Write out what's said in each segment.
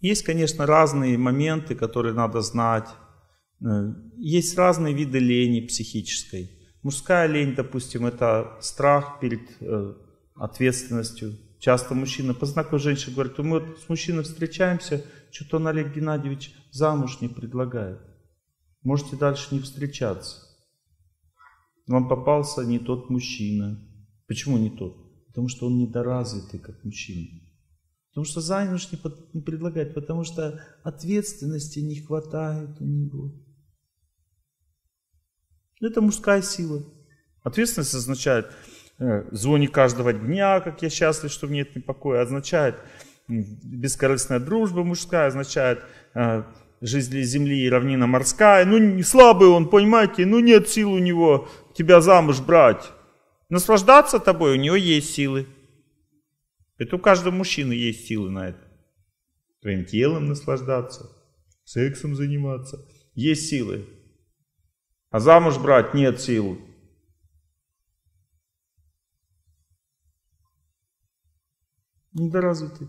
Есть, конечно, разные моменты, которые надо знать. Есть разные виды лени психической. Мужская лень, допустим, это страх перед ответственностью. Часто мужчина, познакомив женщину, говорит: мы вот с мужчиной встречаемся, что-то он, Олег Геннадьевич, замуж не предлагает. Можете дальше не встречаться. Вам попался не тот мужчина. Почему не тот? Потому что он недоразвитый как мужчина. Потому что замуж не предлагает, потому что ответственности не хватает у него. Это мужская сила. Ответственность означает звони каждого дня, как я счастлив, что нет непокоя. Означает бескорыстная дружба мужская, означает жизнь земли и равнина морская. Ну, не слабый он, понимаете, ну нет сил у него тебя замуж брать. Наслаждаться тобой у него есть силы. Это у каждого мужчины есть силы на это. Твоим телом наслаждаться, сексом заниматься. Есть силы. А замуж брать нет сил. Недоразвитый.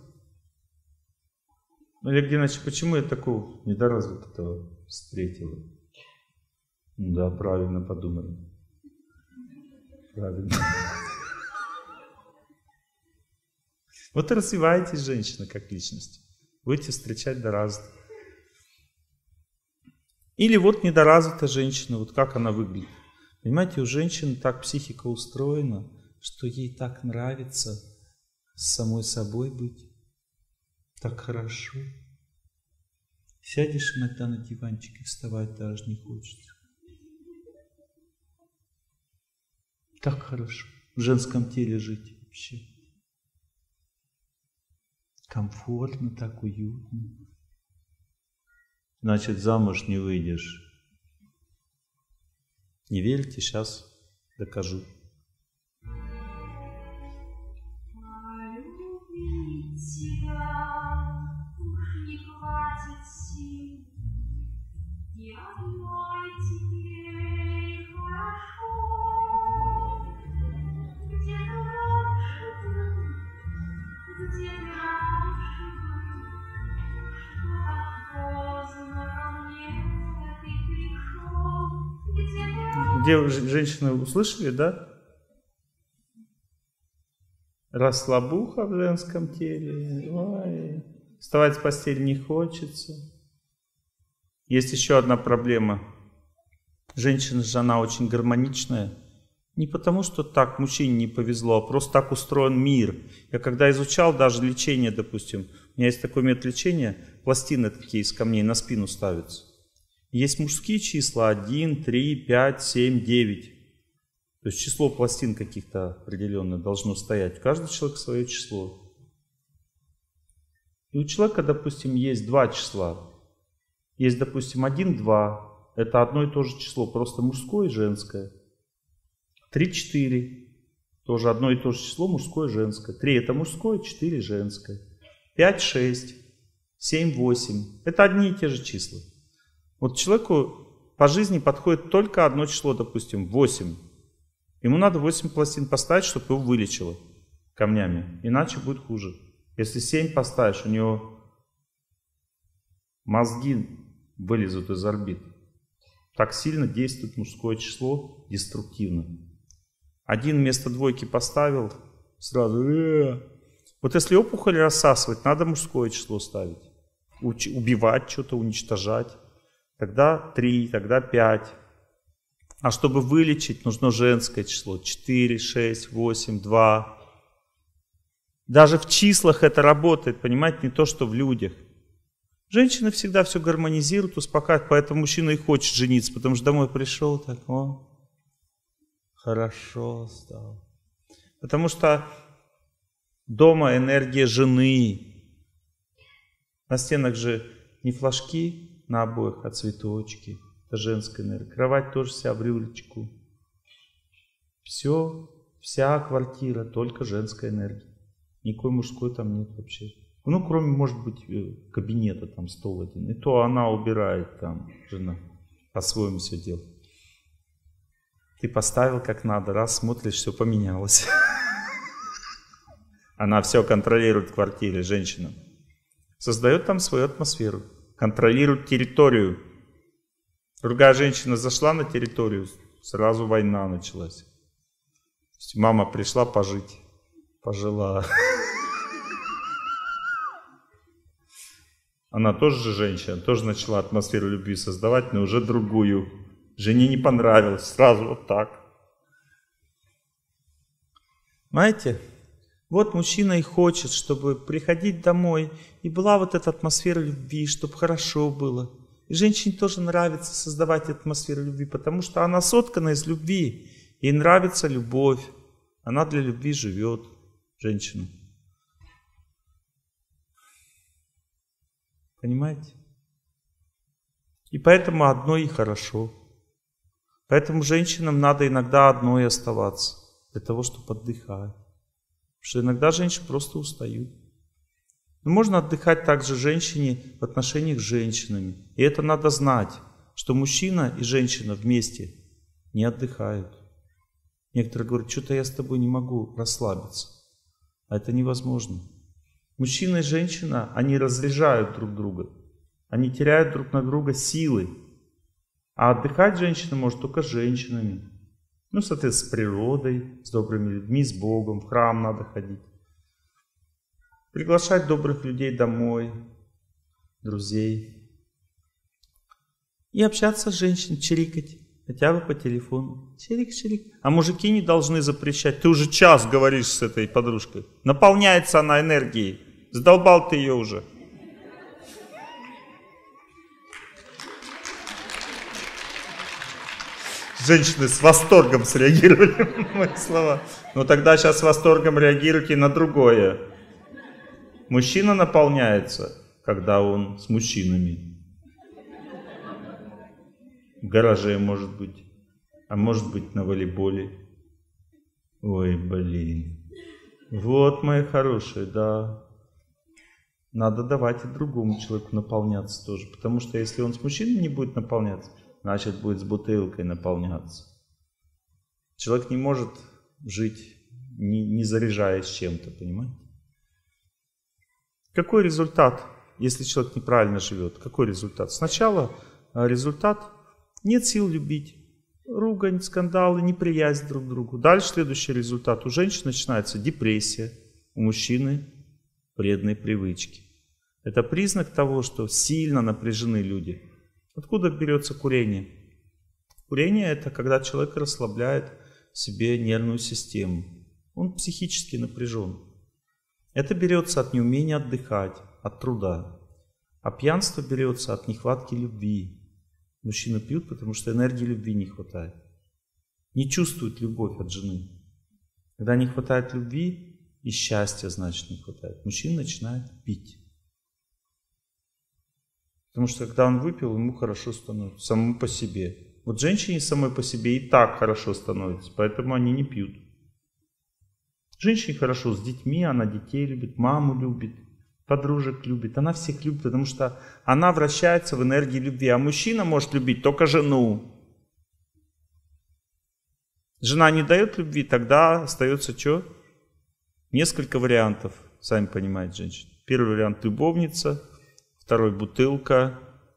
Олег Геннадьевич, почему я такого недоразвитого встретила? Да, правильно подумали. Правильно. Вот и развиваетесь, женщина, как личность. Будете встречать недоразвитых. Или вот недоразвитая женщина, вот как она выглядит. Понимаете, у женщины так психика устроена, что ей так нравится с самой собой быть. Так хорошо. Сядешь иногда на диванчик и вставать даже не хочется. Так хорошо. В женском теле жить вообще. Комфортно, так уютно. Значит, замуж не выйдешь. Не верите? Сейчас докажу. Где женщины услышали, да? Расслабуха в женском теле. Ой. Вставать с постели не хочется. Есть еще одна проблема. Женщина же, она очень гармоничная. Не потому, что так мужчине не повезло, а просто так устроен мир. Я когда изучал даже лечение, допустим, у меня есть такой метод лечения, пластины такие из камней на спину ставятся. Есть мужские числа 1, 3, 5, 7, 9. То есть число пластин каких-то определенное должно стоять. Каждый человек свое число. И у человека, допустим, есть два числа. Есть, допустим, 1, 2. Это одно и то же число, просто мужское и женское. 3, 4. Тоже одно и то же число, мужское и женское. 3 это мужское, 4 женское. 5, 6, 7, 8. Это одни и те же числа. Вот человеку по жизни подходит только одно число, допустим, 8. Ему надо 8 пластин поставить, чтобы его вылечило камнями. Иначе будет хуже. Если 7 поставишь, у него мозги вылезут из орбит. Так сильно действует мужское число деструктивно. 1 вместо 2 поставил, сразу... Вот если опухоль рассасывать, надо мужское число ставить. Убивать что-то, уничтожать. Тогда 3, тогда 5. А чтобы вылечить, нужно женское число. 4, 6, 8, 2. Даже в числах это работает, понимаете, не то, что в людях. Женщины всегда все гармонизируют, успокаивают, поэтому мужчина и хочет жениться, потому что домой пришел, так, хорошо стало. Потому что дома энергия жены. На стенах же не флажки на обоях, а цветочки. Это женская энергия. Кровать тоже вся в рюлечку. Все, вся квартира только женская энергия. Никакой мужской там нет вообще. Ну, кроме, может быть, кабинета, там стол один. И то она убирает там, жена. По-своему все делает. Ты поставил как надо, раз смотришь, все поменялось. Она все контролирует в квартире, женщина. Создает там свою атмосферу. Контролирует территорию. Другая женщина зашла на территорию, сразу война началась. Мама пришла пожить. Пожила. Она тоже же женщина, тоже начала атмосферу любви создавать, но уже другую. Жене не понравилось, сразу вот так. Знаете, вот мужчина и хочет, чтобы приходить домой, и была вот эта атмосфера любви, чтобы хорошо было. И женщине тоже нравится создавать атмосферу любви, потому что она соткана из любви. Ей нравится любовь. Она для любви живет, женщина. Понимаете? И поэтому одной и хорошо. Поэтому женщинам надо иногда одной оставаться, для того, чтобы отдыхать. Потому что иногда женщины просто устают. Но можно отдыхать также женщине в отношениях с женщинами. И это надо знать, что мужчина и женщина вместе не отдыхают. Некоторые говорят, что-то я с тобой не могу расслабиться. А это невозможно. Мужчина и женщина, они разряжают друг друга. Они теряют друг на друга силы. А отдыхать женщина может только с женщинами. Ну, соответственно, с природой, с добрыми людьми, с Богом. В храм надо ходить. Приглашать добрых людей домой, друзей. И общаться с женщиной, чирикать. Хотя бы по телефону. Чирик-чирик. А мужики не должны запрещать. Ты уже час говоришь с этой подружкой. Наполняется она энергией. Задолбал ты ее уже. Женщины с восторгом среагировали на мои слова. Но тогда сейчас с восторгом реагируйте на другое. Мужчина наполняется, когда он с мужчинами. В гараже, может быть. А может быть, на волейболе. Ой, блин. Вот, мои хорошие, да. Надо давать и другому человеку наполняться тоже. Потому что если он с мужчиной не будет наполняться, значит, будет с бутылкой наполняться. Человек не может жить, не заряжаясь чем-то, понимаете? Какой результат, если человек неправильно живет? Какой результат? Сначала результат – нет сил любить. Ругань, скандалы, неприязнь друг к другу. Дальше следующий результат. У женщины начинается депрессия, у мужчины вредные привычки. Это признак того, что сильно напряжены люди. Откуда берется курение? Курение – это когда человек расслабляет в себе нервную систему. Он психически напряжен. Это берется от неумения отдыхать, от труда. А пьянство берется от нехватки любви. Мужчины пьют, потому что энергии любви не хватает. Не чувствуют любовь от жены. Когда не хватает любви, и счастья, значит, не хватает. Мужчина начинает пить. Потому что когда он выпил, ему хорошо становится. Самому по себе. Вот женщине самой по себе и так хорошо становится. Поэтому они не пьют. Женщине хорошо с детьми, она детей любит, маму любит, подружек любит. Она всех любит, потому что она вращается в энергии любви. А мужчина может любить только жену. Жена не дает любви, тогда остается что? Несколько вариантов, сами понимаете, женщины. Первый вариант – любовница, второй – бутылка,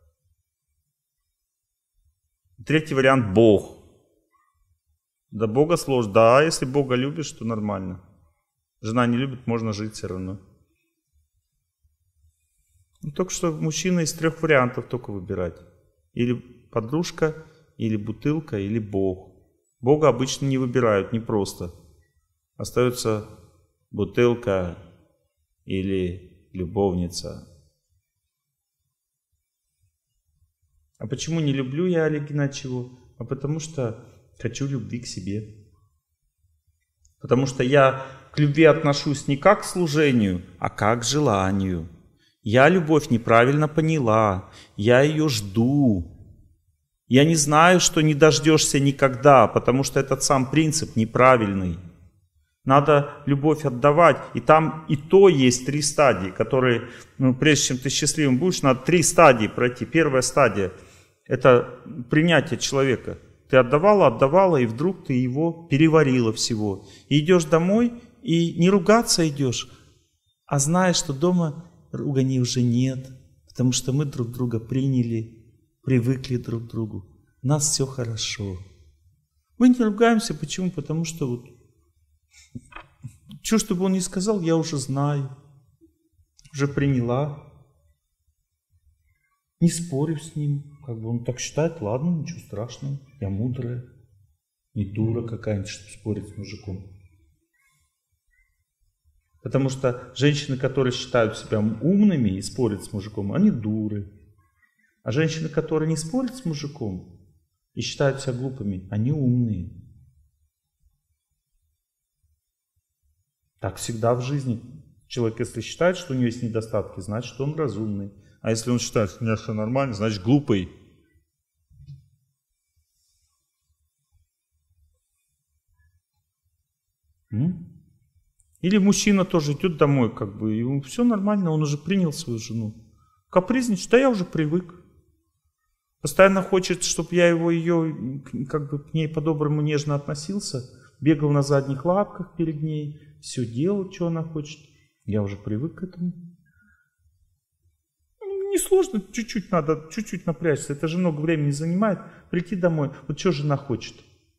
третий вариант – Бог. До Бога сложно. Да, если Бога любишь, то нормально. Жена не любит, можно жить все равно. Только что мужчина из 3 вариантов только выбирать. Или подружка, или бутылка, или Бог. Бога обычно не выбирают, не просто. Остается бутылка или любовница. А почему не люблю я, Олег Геннадьевич, его? А потому что хочу любви к себе. Потому что я к любви отношусь не как к служению, а как к желанию. Я любовь неправильно поняла, я ее жду. Я не знаю, что не дождешься никогда, потому что этот сам принцип неправильный. Надо любовь отдавать, и там и то есть 3 стадии, которые, прежде чем ты счастливым будешь, надо 3 стадии пройти. Первая стадия – это принятие человека. Ты отдавала, и вдруг ты его переварила всего. И идешь домой, и не ругаться идешь, а знаешь, что дома руганий уже нет, потому что мы друг друга приняли, привыкли друг к другу. У нас все хорошо. Мы не ругаемся, почему? Потому что вот, что бы он ни сказал, я уже знаю, уже приняла. Не спорю с ним, как бы он так считает, ладно, ничего страшного, я мудрая, не дура какая-нибудь, чтобы спорить с мужиком. Потому что женщины, которые считают себя умными и спорят с мужиком, они дуры. А женщины, которые не спорят с мужиком и считают себя глупыми, они умные. Так всегда в жизни. Человек, если считает, что у него есть недостатки, значит, что он разумный. А если он считает, что у меня все нормально, значит, глупый. Или мужчина тоже идет домой, как бы, ему все нормально, он уже принял свою жену. Капризничает, да я уже привык. Постоянно хочет, чтобы я ее, как бы, к ней по-доброму нежно относился, бегал на задних лапках перед ней, все делал, что она хочет. Я уже привык к этому. Несложно, чуть-чуть надо, чуть-чуть напрячься. Это же много времени занимает. Прийти домой. Вот что жена хочет?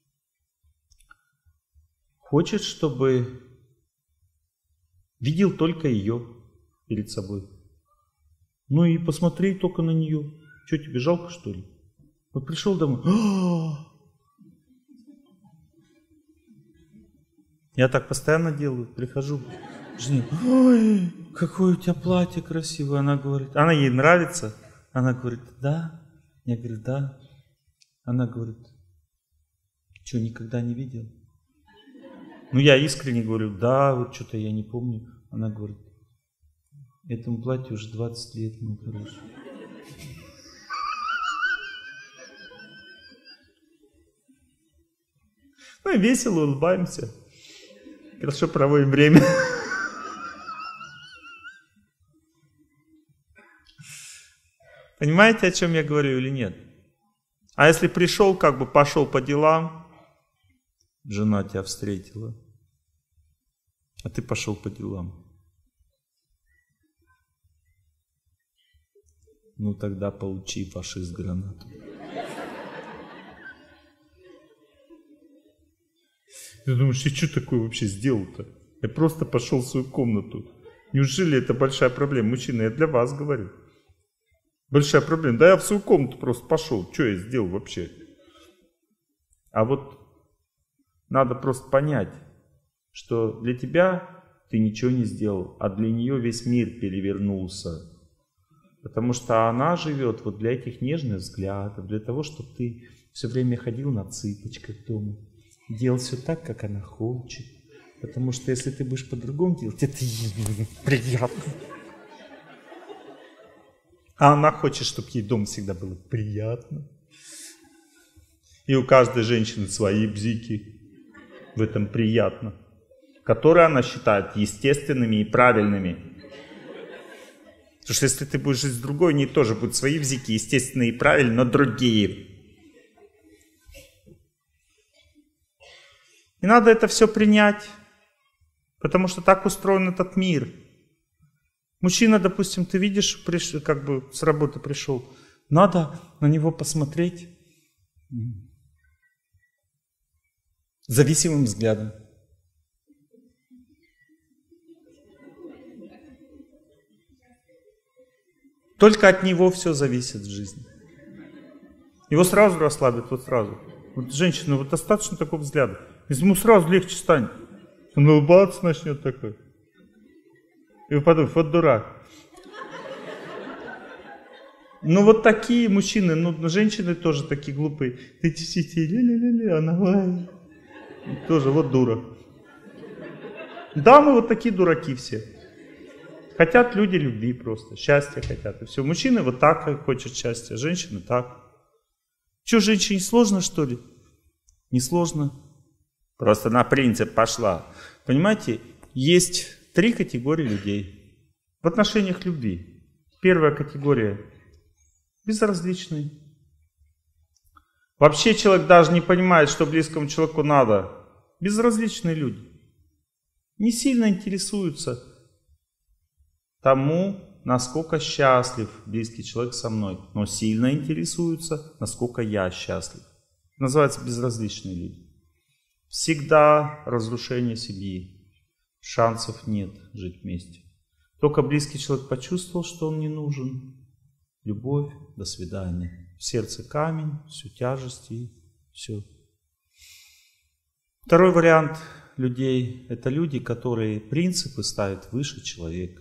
Хочет, чтобы видел только ее перед собой. Ну и посмотри только на нее. Что, тебе жалко, что ли? Вот пришел домой. Я так постоянно делаю. Прихожу к жене. Ой, какое у тебя платье красивое. Она говорит. Она ей нравится. Она говорит, да. Я говорю, да. Она говорит, что, никогда не видел? Ну, я искренне говорю, да, вот что-то я не помню. Она говорит, этому платью уже 20 лет, мой хороший. Ну и весело улыбаемся. Хорошо проводим время. Понимаете, о чем я говорю или нет? А если пришел, как бы пошел по делам, жена тебя встретила, а ты пошел по делам. Ну тогда получи, фашист, гранату. Ты думаешь, я что такое вообще сделал-то? Я просто пошел в свою комнату. Неужели это большая проблема? Мужчина, я для вас говорю. Большая проблема. Да я в свою комнату просто пошел. Что я сделал вообще? А вот надо просто понять, что для тебя ты ничего не сделал, а для нее весь мир перевернулся. Потому что она живет вот для этих нежных взглядов, для того, чтобы ты все время ходил на цыпочках дома, делал все так, как она хочет. Потому что если ты будешь по-другому делать, это ей приятно. А она хочет, чтобы ей дома всегда было приятно. И у каждой женщины свои бзики. В этом приятно. Которые она считает естественными и правильными. Потому что если ты будешь жить с другой, у нее тоже будут свои бзики, естественные и правильные, но другие. И надо это все принять. Потому что так устроен этот мир. Мужчина, допустим, ты видишь, как бы с работы пришел, надо на него посмотреть зависимым взглядом. Только от него все зависит в жизни. Его сразу расслабит, вот сразу. Вот женщина, вот достаточно такого взгляда. Ему сразу легче станет. Он улыбаться начнет такой. И вы подумаете, вот дурак. Ну вот такие мужчины, ну женщины тоже такие глупые. Ты ля-ля-ля-ля, она ой. Тоже вот дура. Дамы вот такие дураки все. Хотят люди любви просто, счастья хотят. И все. Мужчины вот так хотят счастья, женщины так. Что, женщине сложно, что ли? Не сложно. Просто на принцип пошла. Понимаете, есть 3 категории людей в отношениях любви. Первая категория – безразличный. Вообще человек даже не понимает, что близкому человеку надо. Безразличные люди. Не сильно интересуются тому, насколько счастлив близкий человек со мной, но сильно интересуются, насколько я счастлив. Называется безразличные люди. Всегда разрушение семьи. Шансов нет жить вместе. Только близкий человек почувствовал, что он не нужен. Любовь, до свидания. В сердце камень, всю тяжесть и все. Второй вариант людей – это люди, которые принципы ставят выше человека.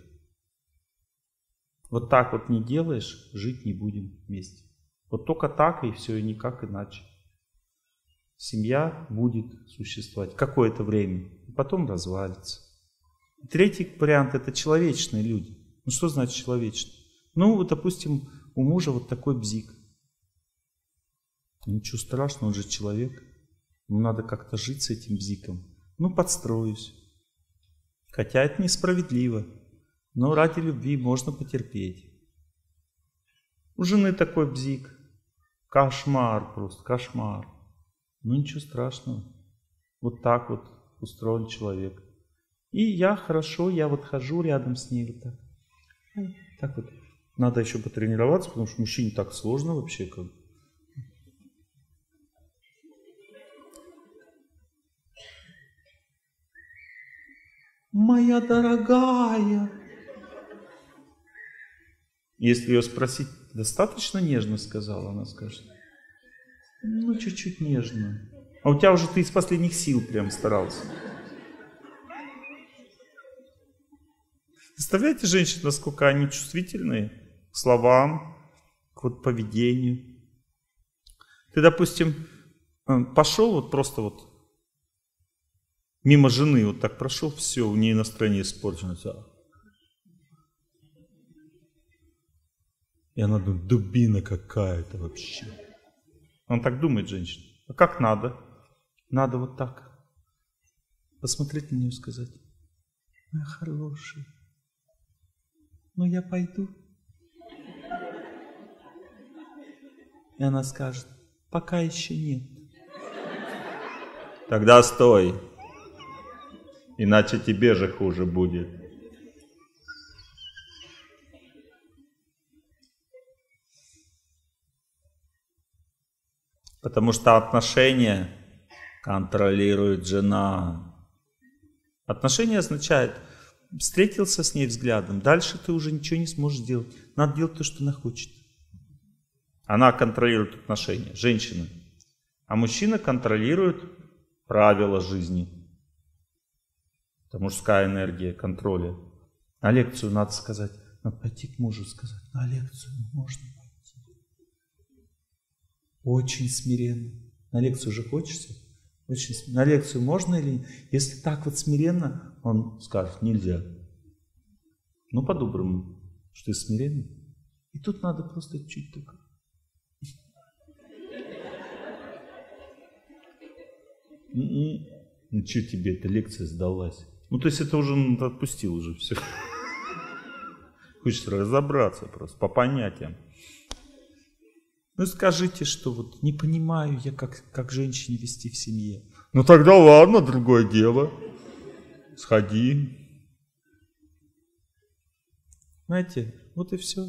Вот так вот не делаешь, жить не будем вместе. Вот только так и все, и никак иначе. Семья будет существовать какое-то время, и потом развалится. Третий вариант – это человечные люди. Ну что значит человечный? Ну, вот, допустим, у мужа вот такой бзик. Ничего страшного, он же человек. Ему надо как-то жить с этим бзиком. Ну, подстроюсь. Хотя это несправедливо. Но ради любви можно потерпеть. У жены такой бзик. Кошмар просто, кошмар. Ну, ничего страшного. Вот так вот устроен человек. И я хорошо, я вот хожу рядом с ней вот так. Так вот. Надо еще потренироваться, потому что мужчине так сложно вообще. Как. Моя дорогая. Если ее спросить, достаточно нежно сказала, она скажет. Ну, чуть-чуть нежно. А у тебя уже ты из последних сил прям старался. Представляете, женщины, насколько они чувствительные к словам, к вот поведению. Ты, допустим, пошел вот просто вот мимо жены, вот так прошел, все, у нее настроение испорчено. И она думает, дубина какая-то вообще. Он так думает, женщина. А как надо? Надо вот так. Посмотреть на нее и сказать, моя хорошая, ну я пойду. И она скажет, пока еще нет. Тогда стой, иначе тебе же хуже будет. Потому что отношения контролирует жена. Отношения означает, встретился с ней взглядом, дальше ты уже ничего не сможешь сделать. Надо делать то, что она хочет. Она контролирует отношения, женщина. А мужчина контролирует правила жизни. Это мужская энергия контроля. На лекцию надо сказать, надо пойти к мужу и сказать, на лекцию можно пойти. Очень смиренно. На лекцию же хочется? Очень, на лекцию можно или нет? Если так вот смиренно, он скажет, нельзя. Ну, по-доброму, что ты смиренный. И тут надо просто чуть только. Ну, что тебе эта лекция сдалась? Ну, то есть это уже отпустил уже все. Хочется разобраться просто по понятиям. Ну, скажите, что вот не понимаю я, как женщине вести в семье. Ну, тогда ладно, другое дело. Сходи. Знаете, вот и все.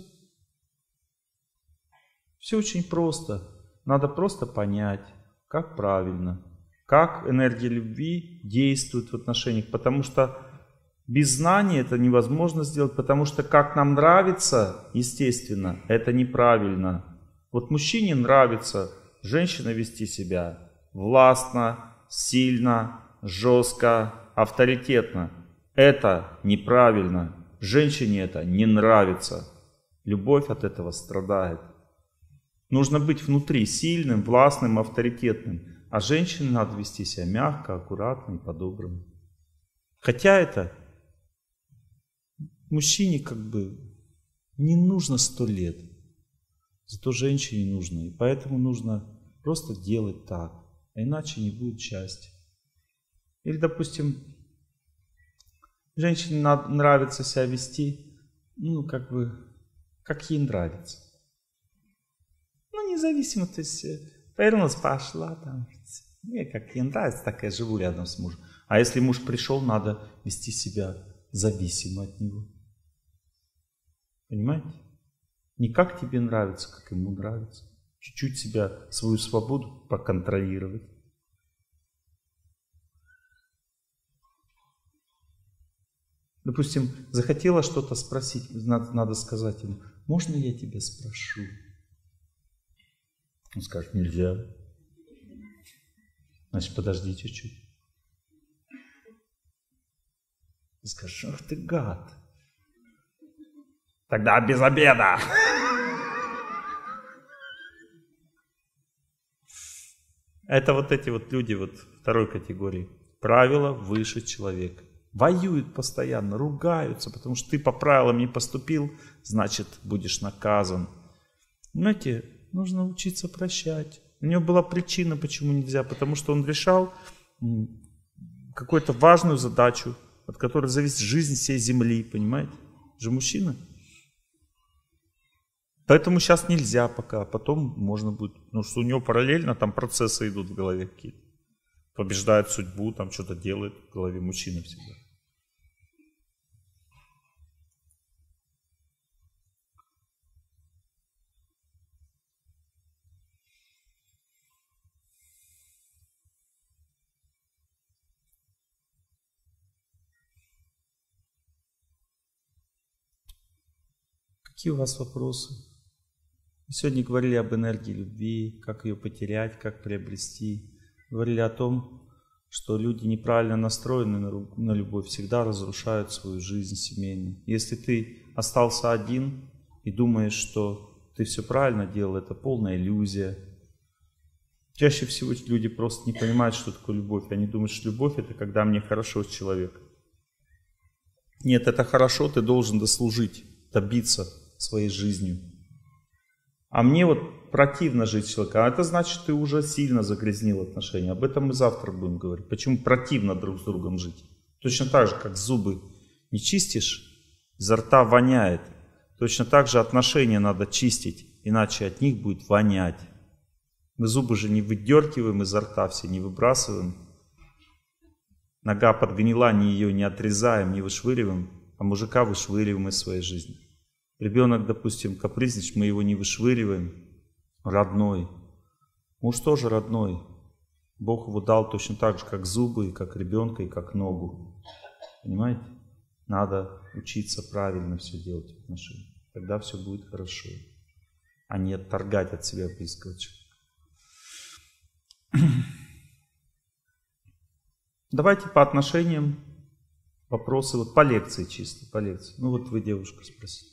Все очень просто. Надо просто понять, как правильно, как энергия любви действует в отношениях. Потому что без знания это невозможно сделать, потому что как нам нравится, естественно, это неправильно. Вот мужчине нравится женщина вести себя властно, сильно, жестко, авторитетно. Это неправильно. Женщине это не нравится. Любовь от этого страдает. Нужно быть внутри сильным, властным, авторитетным. А женщине надо вести себя мягко, аккуратно и по-доброму. Хотя это мужчине как бы не нужно 100 лет. Зато женщине нужно. И поэтому нужно просто делать так. А иначе не будет счастья. Или, допустим, женщине нравится себя вести, ну, как ей нравится. Ну, независимо, то есть, повернулась, пошла там. Мне как ей нравится, так я живу рядом с мужем. А если муж пришел, надо вести себя зависимо от него. Понимаете? Не как тебе нравится, как ему нравится. Чуть-чуть себя, свою свободу поконтролировать. Допустим, захотела что-то спросить, надо сказать ему: можно я тебя спрошу? Он скажет: нельзя. Значит, подожди чуть-чуть. Ты скажешь: ах ты гад. Тогда без обеда. Это вот эти вот люди вот второй категории. Правила выше человека. Воюют постоянно, ругаются, потому что ты по правилам не поступил, значит, будешь наказан. Знаете, нужно учиться прощать. У него была причина, почему нельзя, потому что он решал какую-то важную задачу, от которой зависит жизнь всей земли, понимаете? Же мужчина. Поэтому сейчас нельзя пока, потом можно будет. Потому что у него параллельно там процессы идут в голове какие-то. Побеждает судьбу, там что-то делает в голове мужчины всегда. Какие у вас вопросы? Мы сегодня говорили об энергии любви, как ее потерять, как приобрести. Говорили о том, что люди неправильно настроены на любовь, всегда разрушают свою жизнь семейную. Если ты остался один и думаешь, что ты все правильно делал, это полная иллюзия. Чаще всего люди просто не понимают, что такое любовь. Они думают, что любовь — это когда мне хорошо с человеком. Нет, это хорошо, ты должен дослужить, добиться своей жизнью. А мне вот противно жить с человеком. А это значит, ты уже сильно загрязнил отношения. Об этом мы завтра будем говорить. Почему противно друг с другом жить? Точно так же, как зубы не чистишь, изо рта воняет. Точно так же отношения надо чистить, иначе от них будет вонять. Мы зубы же не выдергиваем изо рта все, не выбрасываем. Нога подгнила, ее не отрезаем, не вышвыриваем, а мужика вышвыриваем из своей жизни. Ребенок, допустим, капризничает, мы его не вышвыриваем. Родной. Муж тоже родной. Бог его дал точно так же, как зубы, как ребенка и как ногу. Понимаете? Надо учиться правильно все делать в отношениях. Тогда все будет хорошо. А не отторгать от себя близкого человека. Давайте по отношениям вопросы, вот по лекции чисто, по лекции. Ну вот вы, девушка, спросите.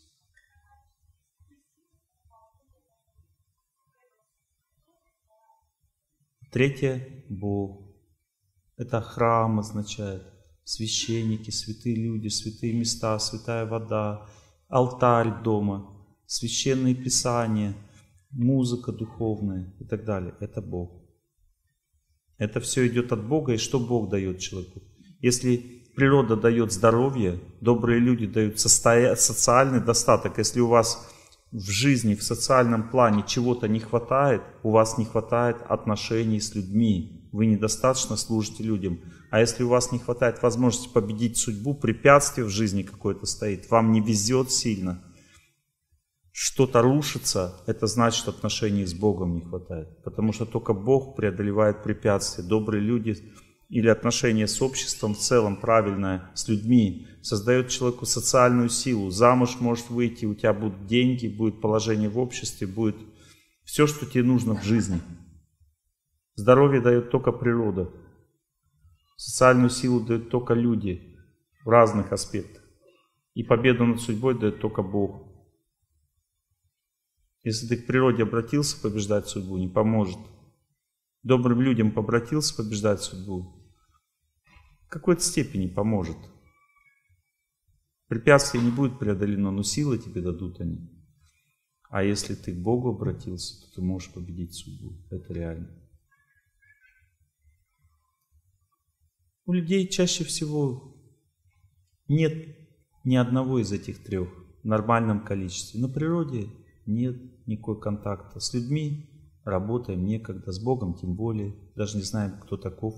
Третье — Бог. Это храм означает. Священники, святые люди, святые места, святая вода, алтарь дома, священные писания, музыка духовная и так далее. Это Бог. Это все идет от Бога. И что Бог дает человеку? Если природа дает здоровье, добрые люди дают социальный достаток. Если у вас в жизни, в социальном плане чего-то не хватает, у вас не хватает отношений с людьми, вы недостаточно служите людям. А если у вас не хватает возможности победить судьбу, препятствие в жизни какое-то стоит, вам не везет сильно, что-то рушится, это значит, отношений с Богом не хватает. Потому что только Бог преодолевает препятствия. Добрые люди или отношения с обществом в целом правильное, с людьми, создает человеку социальную силу. Замуж может выйти, у тебя будут деньги, будет положение в обществе, будет все, что тебе нужно в жизни. Здоровье дает только природа. Социальную силу дают только люди в разных аспектах. И победу над судьбой дает только Бог. Если ты к природе обратился, побеждать судьбу не поможет. Добрым людям обратился побеждать судьбу, в какой-то степени поможет. Препятствие не будет преодолено, но силы тебе дадут они. А если ты к Богу обратился, то ты можешь победить судьбу. Это реально. У людей чаще всего нет ни одного из этих трех в нормальном количестве. На природе нет никакого контакта. С людьми работаем некогда, с Богом тем более. Даже не знаем, кто таков.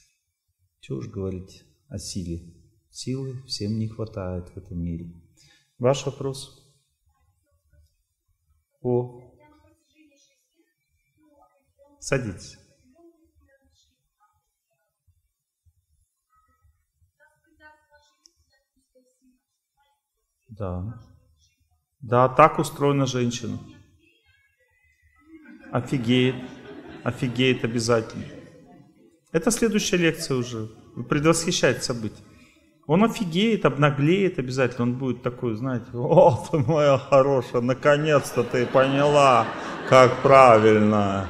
Чего уж говорить о силе. Силы всем не хватает в этом мире. Ваш вопрос? Садитесь. Да. Да, так устроена женщина. Офигеет. Офигеет обязательно. Это следующая лекция уже. Вы предвосхищаете события. Он офигеет, обнаглеет обязательно. Он будет такой, знаете, о, ты моя хорошая, наконец-то ты поняла, как правильно.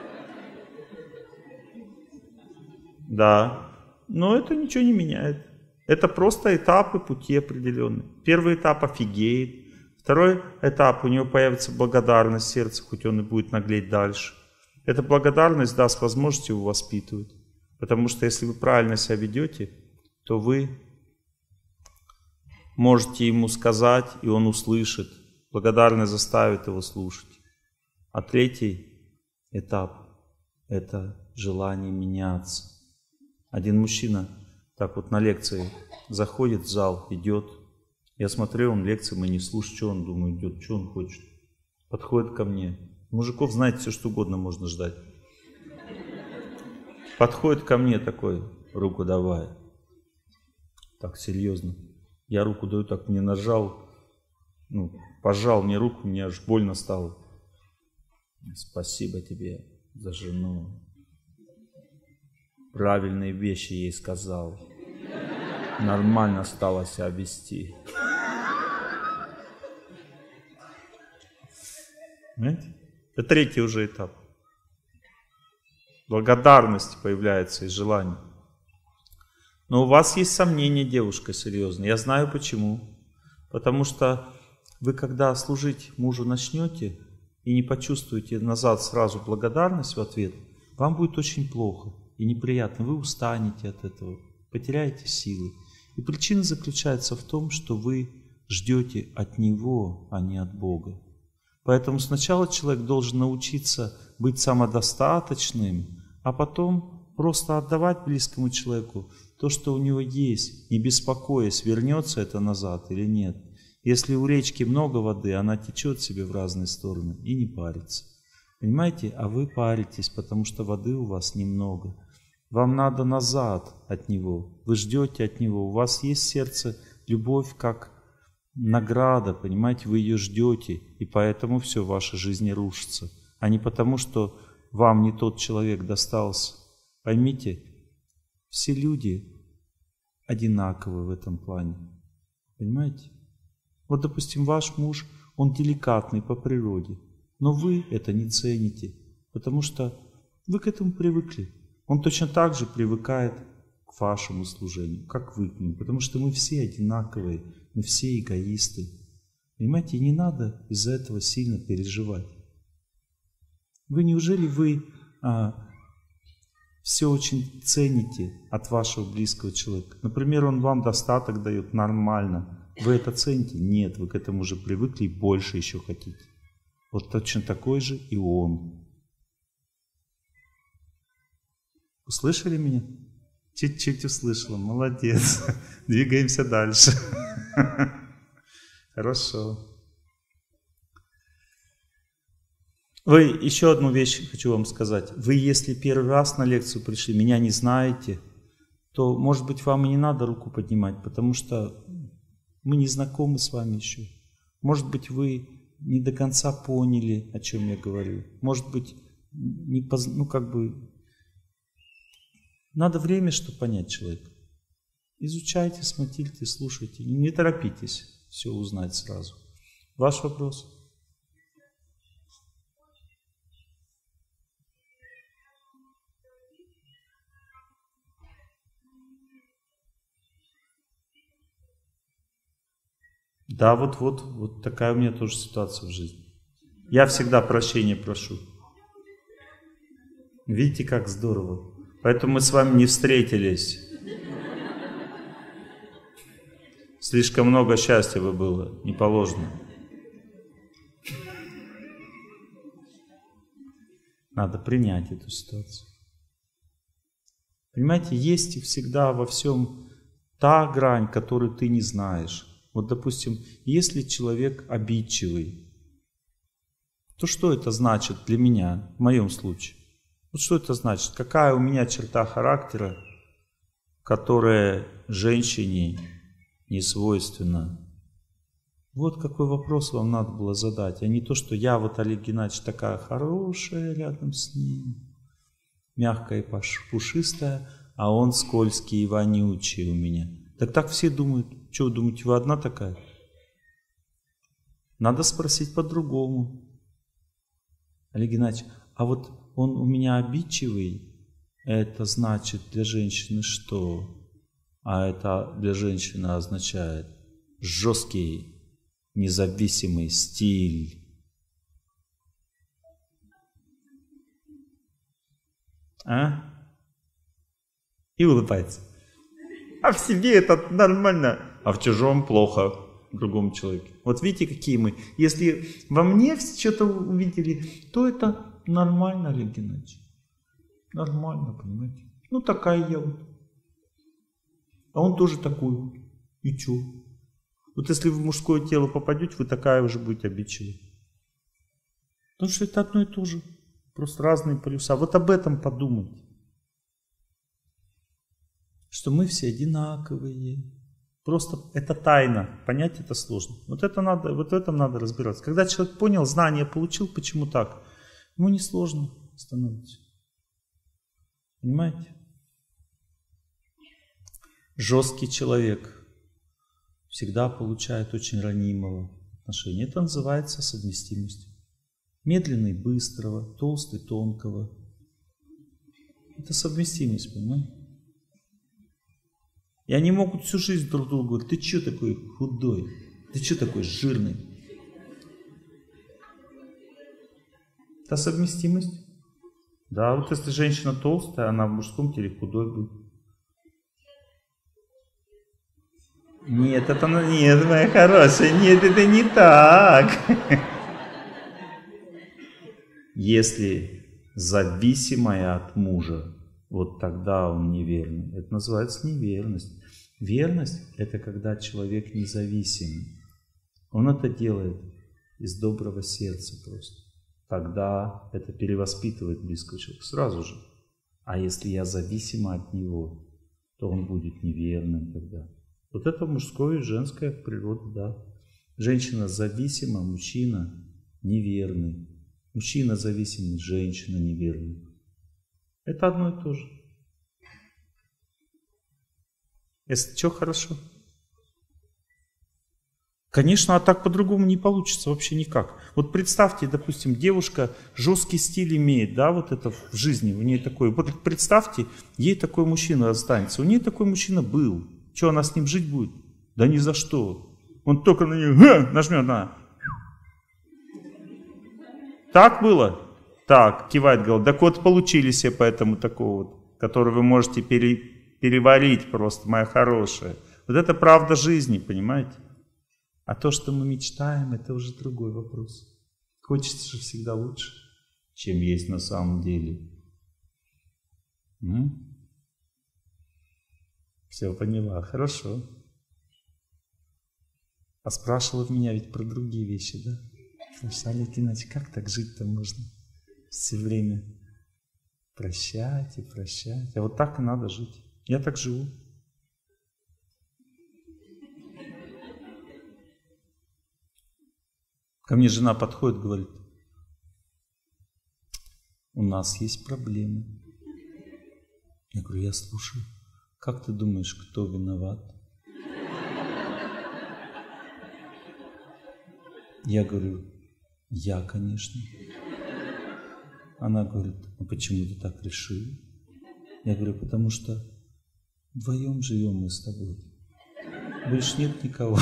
Да. Но это ничего не меняет. Это просто этапы пути определенные. Первый этап офигеет. Второй этап, у него появится благодарность в сердце, хоть он и будет наглеть дальше. Эта благодарность даст возможность его воспитывать. Потому что если вы правильно себя ведете, то вы можете ему сказать, и он услышит. Благодарность заставит его слушать. А третий этап – это желание меняться. Один мужчина так вот на лекции заходит в зал, идет. Я смотрю, он лекции мы не слушаем, что он думает, идет, что он хочет. Подходит ко мне. Мужиков, знаете, все что угодно можно ждать. Подходит ко мне такой, руку давай. Так, серьезно. Я руку даю, так мне нажал, пожал мне руку, мне аж больно стало. Спасибо тебе за жену. Правильные вещи ей сказал. Нормально стала себя вести. Понимаете? Это третий уже этап. Благодарность появляется и желание. Но у вас есть сомнения, девушка, серьезно. Я знаю почему. Потому что вы, когда служить мужу начнете и не почувствуете назад сразу благодарность в ответ, вам будет очень плохо и неприятно. Вы устанете от этого, потеряете силы. И причина заключается в том, что вы ждете от Него, а не от Бога. Поэтому сначала человек должен научиться быть самодостаточным, а потом просто отдавать близкому человеку то, что у него есть, не беспокоясь, вернется это назад или нет. Если у речки много воды, она течет себе в разные стороны и не парится. Понимаете? А вы паритесь, потому что воды у вас немного. Вам надо назад от Него. Вы ждете от Него. У вас есть в сердце любовь как награда, понимаете? Вы ее ждете, и поэтому все в вашей жизни рушится. А не потому, что вам не тот человек достался. Поймите, все люди одинаковы в этом плане. Понимаете? Вот, допустим, ваш муж, он деликатный по природе, но вы это не цените, потому что вы к этому привыкли. Он точно так же привыкает к вашему служению, как вы к нему, потому что мы все одинаковые, мы все эгоисты. Понимаете, и не надо из-за этого сильно переживать. Неужели вы все очень цените от вашего близкого человека? Например, он вам достаток дает нормально. Вы это цените? Нет, вы к этому уже привыкли и больше еще хотите. Вот точно такой же и он. Услышали меня? Чуть-чуть услышала. Молодец. Двигаемся дальше. Хорошо. Вы еще одну вещь хочу вам сказать. Вы, если первый раз на лекцию пришли, меня не знаете, то, может быть, вам и не надо руку поднимать, потому что мы не знакомы с вами еще. Может быть, вы не до конца поняли, о чем я говорю. Может быть, надо время, чтобы понять человека. Изучайте, смотрите, слушайте. Не торопитесь все узнать сразу. Ваш вопрос? Да, вот такая у меня тоже ситуация в жизни. Я всегда прощения прошу. Видите, как здорово. Поэтому мы с вами не встретились. Слишком много счастья бы было, не положено. Надо принять эту ситуацию. Понимаете, есть всегда во всем та грань, которую ты не знаешь. Вот, допустим, если человек обидчивый, то что это значит для меня, в моем случае? Вот что это значит? Какая у меня черта характера, которая женщине не свойственна? Вот какой вопрос вам надо было задать, а не то, что я вот, Олег Геннадьевич, такая хорошая рядом с ним, мягкая и пушистая, а он скользкий и вонючий у меня. Так все думают. Что вы думаете, вы одна такая? Надо спросить по-другому. Олег Геннадьевич, а вот он у меня обидчивый, это значит для женщины что? А это для женщины означает жесткий, независимый стиль. А? И улыбается. А в себе это нормально, а в чужом плохо, в другом человеке. Вот видите, какие мы. Если во мне что-то увидели, то это нормально, Олег Геннадьевич. Нормально, понимаете? Ну, такая я вот. А он тоже такой. И чё? Вот если вы в мужское тело попадете, вы такая уже будете обидчивой. Потому что это одно и то же. Просто разные полюса. Вот об этом подумайте. Что мы все одинаковые. Просто это тайна. Понять это сложно. Вот в этом надо разбираться. Когда человек понял, знание получил, почему так, ему несложно становится. Понимаете? Жесткий человек всегда получает очень ранимого отношения. Это называется совместимостью. Медленный быстрого, толстый тонкого. Это совместимость, понимаете? И они могут всю жизнь друг другу говорить: ты что такой худой? Ты что такой жирный? Это совместимость. Да, вот если женщина толстая, она в мужском теле худой будет. Нет, нет, моя хорошая, нет, это не так. Если зависимая от мужа, вот тогда он неверный. Это называется неверность. Верность – это когда человек независим. Он это делает из доброго сердца просто. Тогда это перевоспитывает близкого человека сразу же. А если я зависима от него, то он будет неверным тогда. Вот это мужское и женская природа, да. Женщина зависима, мужчина неверный. Мужчина зависимый, женщина неверная. Это одно и то же. Если что, хорошо. Конечно, а так по-другому не получится вообще никак. Вот представьте, допустим, девушка жесткий стиль имеет, да, вот это в жизни, у нее такой. Вот представьте, ей такой мужчина останется. У нее такой мужчина был. Что, она с ним жить будет? Да ни за что. Он только на нее нажмет, на. Так было? Так, кивает головой. Так вот, получили себе поэтому такого вот, который вы можете переварить просто, моя хорошая. Вот это правда жизни, понимаете? А то, что мы мечтаем, это уже другой вопрос. Хочется же всегда лучше, чем есть на самом деле. Все, поняла. Хорошо. А спрашивала меня ведь про другие вещи, да? Слушай, Олег Геннадьевич, как так жить-то можно? Все время прощать и прощать. А вот так и надо жить. Я так живу. Ко мне жена подходит, говорит: у нас есть проблемы. Я говорю: я слушаю. Как ты думаешь, кто виноват? Я говорю: я, конечно. Она говорит: а почему ты так решил? Я говорю: потому что вдвоем живем мы с тобой. Больше нет никого.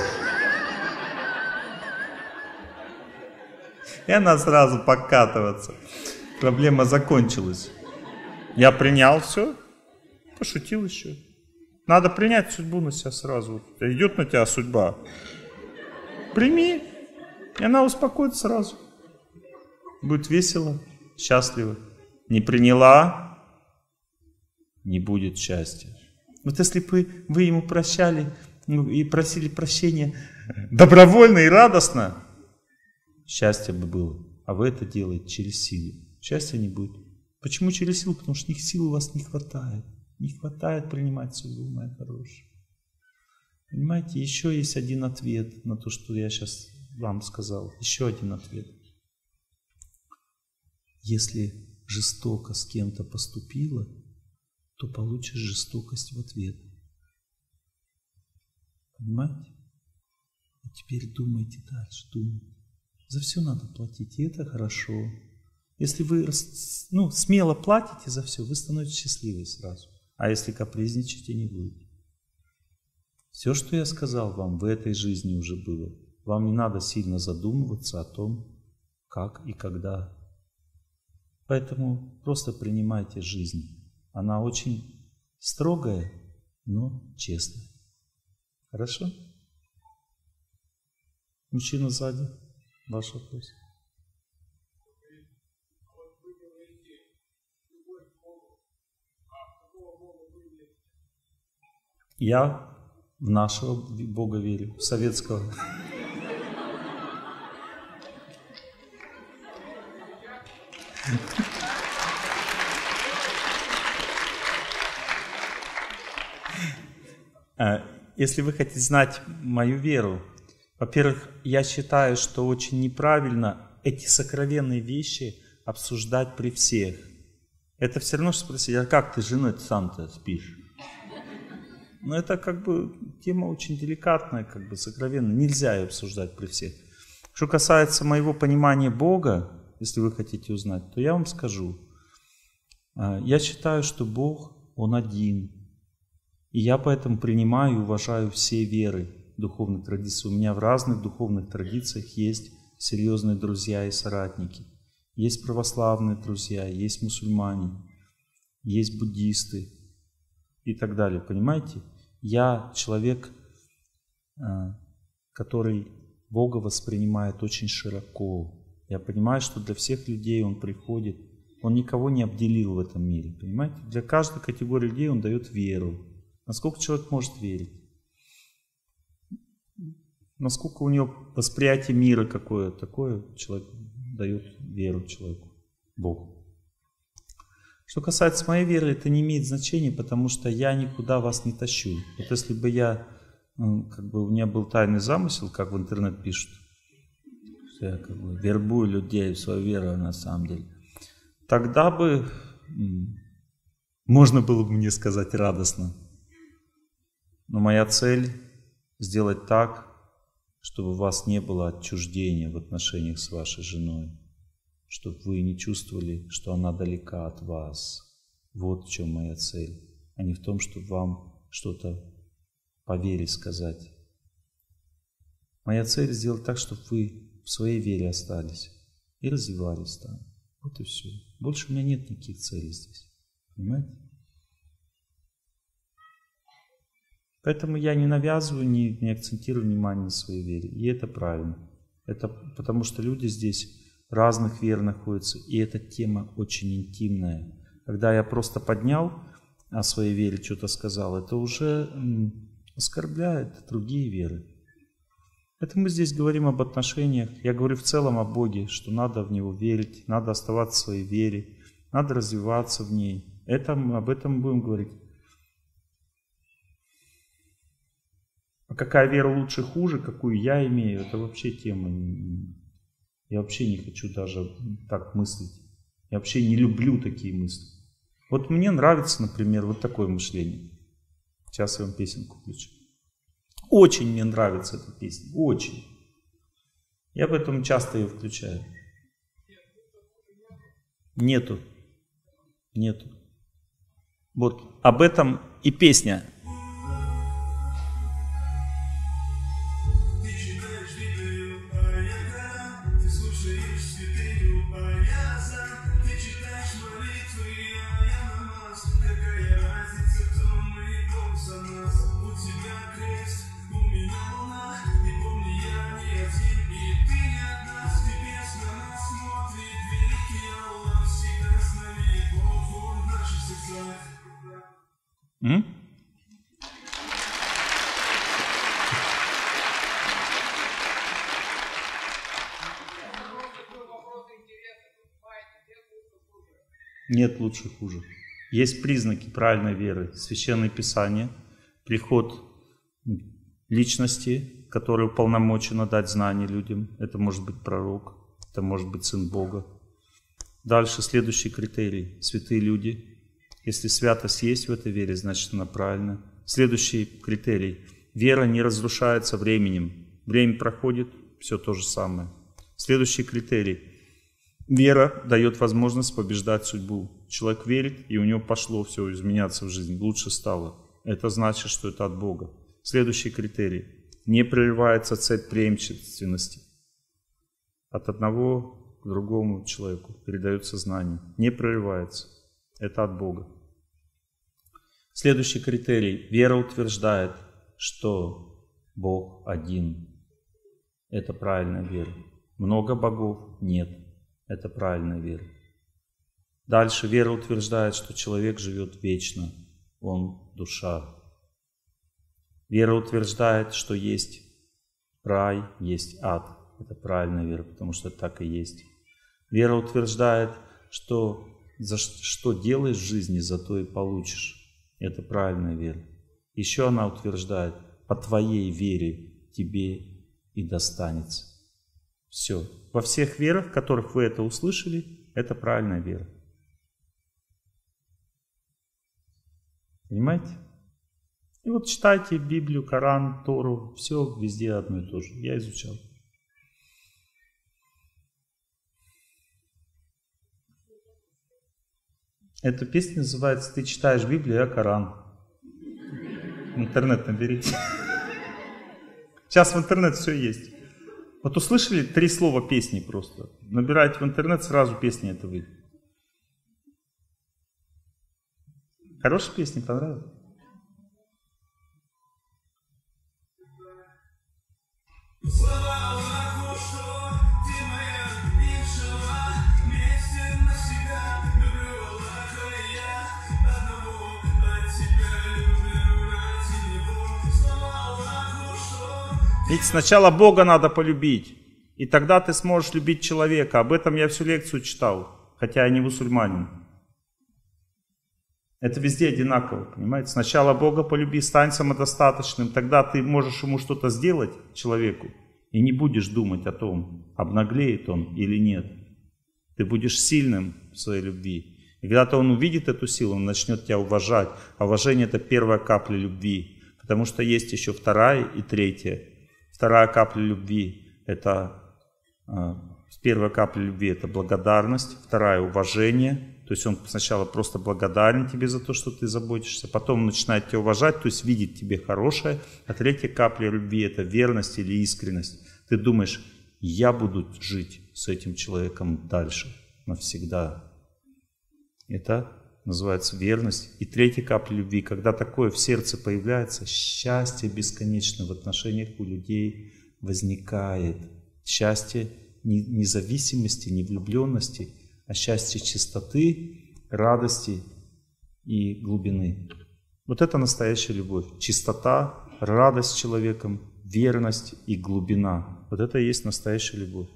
И она сразу покатываться. Проблема закончилась. Я принял все, пошутил еще. Надо принять судьбу на себя сразу. Идет на тебя судьба. Прими. И она успокоится сразу. Будет весело, счастливо. Не приняла, не будет счастья. Вот если бы вы ему прощали и просили прощения добровольно и радостно, счастье бы было. А вы это делаете через силу. Счастья не будет. Почему через силу? Потому что сил у вас не хватает. Не хватает принимать судьбу, моя хорошая. Понимаете, еще есть один ответ на то, что я сейчас вам сказал. Еще один ответ. Если жестоко с кем-то поступила, то получишь жестокость в ответ. Понимаете? А теперь думайте дальше, думайте. За все надо платить, и это хорошо. Если вы смело платите за все, вы становитесь счастливы сразу. А если капризничаете, не будете. Все, что я сказал вам, в этой жизни уже было. Вам не надо сильно задумываться о том, как и когда. Поэтому просто принимайте жизнь. Она очень строгая, но честная. Хорошо? Мужчина сзади. Ваш вопрос. Я в нашего Бога верю, в советского. Если вы хотите знать мою веру, во-первых, я считаю, что очень неправильно эти сокровенные вещи обсуждать при всех. Это все равно, что спросить, а как ты с женой сам-то спишь? Но это тема очень деликатная, сокровенная. Нельзя ее обсуждать при всех. Что касается моего понимания Бога, если вы хотите узнать, то я вам скажу. Я считаю, что Бог, Он один. И я поэтому принимаю и уважаю все веры духовных традиций. У меня в разных духовных традициях есть серьезные друзья и соратники. Есть православные друзья, есть мусульмане, есть буддисты и так далее. Понимаете? Я человек, который Бога воспринимает очень широко. Я понимаю, что для всех людей Он приходит. Он никого не обделил в этом мире. Понимаете? Для каждой категории людей Он дает веру. Насколько человек может верить? Насколько у него восприятие мира какое, такое человек дает веру человеку, Богу. Что касается моей веры, это не имеет значения, потому что я никуда вас не тащу. Вот если бы я, у меня был тайный замысел, как в интернет пишут, что я вербую людей в свою веру на самом деле, тогда бы можно было бы мне сказать радостно. Но моя цель сделать так, чтобы у вас не было отчуждения в отношениях с вашей женой, чтобы вы не чувствовали, что она далека от вас. Вот в чем моя цель, а не в том, чтобы вам что-то по вере сказать. Моя цель сделать так, чтобы вы в своей вере остались и развивались там. Вот и все. Больше у меня нет никаких целей здесь. Понимаете? Поэтому я не навязываю, не акцентирую внимание на своей вере. И это правильно. Это потому что люди здесь разных вер находятся. И эта тема очень интимная. Когда я просто поднял о своей вере, что-то сказал, это уже оскорбляет другие веры. Это мы здесь говорим об отношениях. Я говорю в целом о Боге, что надо в Него верить, надо оставаться в своей вере, надо развиваться в ней. Об этом мы будем говорить. А какая вера лучше, хуже, какую я имею, это вообще тема. Я вообще не хочу даже так мыслить. Я вообще не люблю такие мысли. Вот мне нравится, например, вот такое мышление. Сейчас я вам песенку включу. Очень мне нравится эта песня. Очень. Я поэтому часто ее включаю. Нету. Вот об этом и песня. Нет лучше, хуже. Есть признаки правильной веры. Священное Писание, приход личности, которая уполномочена дать знания людям. Это может быть пророк, это может быть Сын Бога. Дальше следующий критерий. Святые люди. Если святость есть в этой вере, значит она правильная. Следующий критерий. Вера не разрушается временем. Время проходит, все то же самое. Следующий критерий. Вера дает возможность побеждать судьбу. Человек верит, и у него пошло все изменяться в жизни. Лучше стало. Это значит, что это от Бога. Следующий критерий. Не прерывается цепь преемственности. От одного к другому человеку передается знание. Не прерывается. Это от Бога. Следующий критерий. Вера утверждает, что Бог один. Это правильная вера. Много богов? Нет. Это правильная вера. Дальше вера утверждает, что человек живет вечно. Он душа. Вера утверждает, что есть рай, есть ад. Это правильная вера, потому что так и есть. Вера утверждает, что что делаешь в жизни, за то и получишь. Это правильная вера. Еще она утверждает, по твоей вере тебе и достанется. Все. Во всех верах, в которых вы это услышали, это правильная вера. Понимаете? И вот читайте Библию, Коран, Тору, все везде одно и то же. Я изучал. Эта песня называется «Ты читаешь Библию, а Коран». В интернет наберите. Сейчас в интернет все есть. Вот услышали 3 слова песни просто. Набирайте в интернет, сразу песня это выйдет. Хорошая песня, понравилась? Ведь сначала Бога надо полюбить, и тогда ты сможешь любить человека. Об этом я всю лекцию читал, хотя я не мусульманин. Это везде одинаково, понимаете? Сначала Бога полюби, стань самодостаточным, тогда ты можешь ему что-то сделать, человеку, и не будешь думать о том, обнаглеет он или нет. Ты будешь сильным в своей любви. И когда-то он увидит эту силу, он начнет тебя уважать. А уважение — это первая капля любви, потому что есть еще вторая и третья. Вторая капля любви — это первая капля любви — это благодарность, вторая — уважение. То есть он сначала просто благодарен тебе за то, что ты заботишься, потом он начинает тебя уважать, то есть видит в тебе хорошее. А третья капля любви — это верность или искренность. Ты думаешь, я буду жить с этим человеком дальше, навсегда. Это называется верность. И третья капля любви, когда такое в сердце появляется, счастье бесконечное в отношениях у людей возникает. Счастье не зависимости, не влюбленности, а счастье чистоты, радости и глубины. Вот это настоящая любовь. Чистота, радость с человеком, верность и глубина. Вот это и есть настоящая любовь.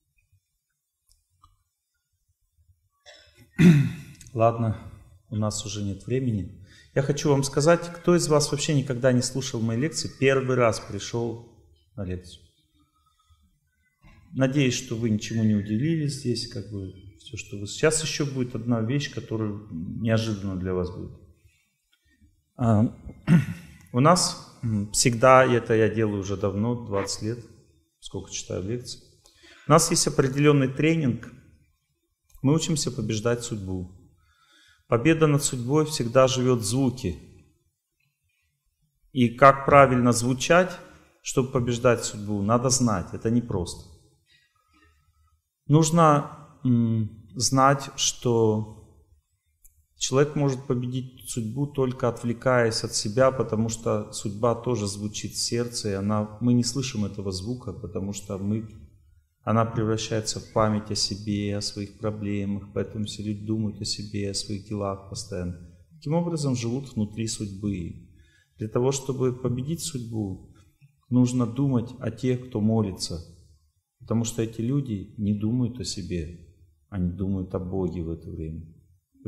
Ладно, у нас уже нет времени. Я хочу вам сказать, кто из вас вообще никогда не слушал мои лекции, первый раз пришел на лекцию. Надеюсь, что вы ничему не удивились здесь, как бы все, что вы... Сейчас еще будет одна вещь, которая неожиданно для вас будет. У нас всегда, и это я делаю уже давно, 20 лет, сколько читаю лекции, у нас есть определенный тренинг, мы учимся побеждать судьбу. Победа над судьбой всегда живет в звуке. И как правильно звучать, чтобы побеждать судьбу, надо знать, это непросто. Нужно знать, что человек может победить судьбу, только отвлекаясь от себя, потому что судьба тоже звучит в сердце, и мы не слышим этого звука, потому что она превращается в память о себе, о своих проблемах, поэтому все люди думают о себе, о своих делах постоянно. Таким образом живут внутри судьбы. Для того, чтобы победить судьбу, нужно думать о тех, кто молится. Потому что эти люди не думают о себе, они думают о Боге в это время.